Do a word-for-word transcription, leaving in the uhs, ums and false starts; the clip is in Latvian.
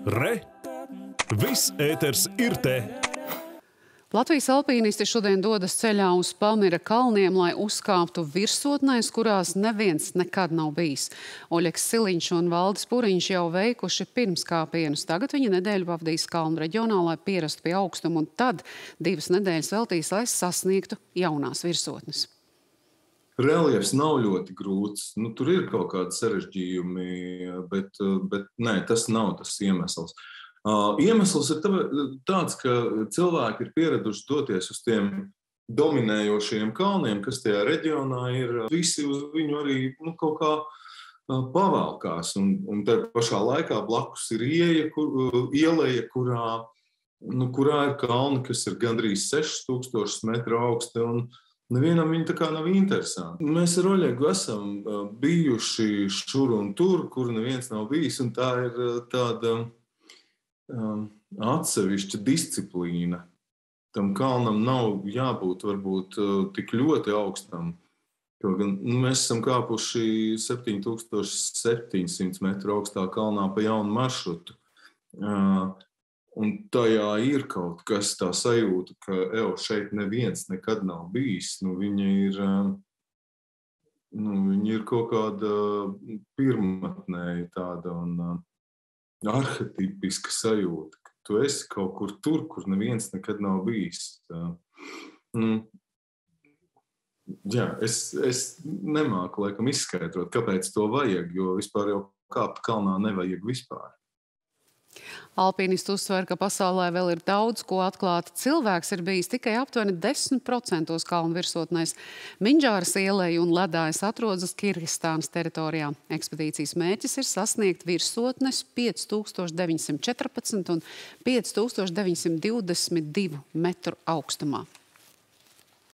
Re! Viss ēters ir te! Latvijas alpīnisti šodien dodas ceļā uz Pamira kalniem, lai uzkāptu virsotnēs, kurās neviens nekad nav bijis. Oļeks Siliņš un Valdis Puriņš jau veikuši pirmskāpienus. Tagad viņi nedēļu pavadīs kalnu reģionā, lai pierastu pie augstuma, un tad divas nedēļas veltīs, lai sasniegtu jaunās virsotnes. Reljefs nav ļoti grūts. Nu, tur ir kaut kādi sarežģījumi, bet, bet nē, tas nav tas iemesls. Uh, iemesls ir tāds, ka cilvēki ir pieraduši doties uz tiem dominējošiem kalniem, kas tajā reģionā ir. Visi uz viņu arī nu, kaut kā uh, pavēlkās. Un, un tā pašā laikā blakus ir ieja, kur, uh, ieleja, kurā, nu, kurā ir kalni, kas ir gandrīz sešas tūkstošus metru augsti. Un nevienam viņi tā kā nav interesanti. Mēs ar Oļegu esam uh, bijuši šur un tur, kur neviens nav bijis. Un tā ir uh, tāda Um, atsevišķa disciplīna. Tam kalnam nav jābūt varbūt uh, tik ļoti augstam. Jo gan, nu, mēs esam kāpuši septiņi tūkstoši septiņi simti metru augstā kalnā pa jaunu maršrutu. Uh, un tajā ir kaut kas tā sajūta, ka ev, šeit neviens nekad nav bijis. Nu, viņa ir, uh, nu, viņa ir kaut kāda pirmatnēja tāda un uh, arhetipiska sajūta, ka tu esi kaut kur tur, kur neviens nekad nav bijis. Mm. Jā, es, es nemāku laikam izskaidrot, kāpēc to vajag, jo vispār jau kāpt kalnā nevajag vispār. Alpīnisti uzsver, ka pasaulē vēl ir daudz ko atklāt. Cilvēks ir bijis tikai aptuveni desmit procentos kalnu virsotnēs. Mindžāras ieleja un ledājas atrodas Kirgistānas teritorijā. Ekspedīcijas mērķis ir sasniegt virsotnes pieci tūkstoši deviņi simti četrpadsmit un pieci tūkstoši deviņi simti divdesmit divu metru augstumā.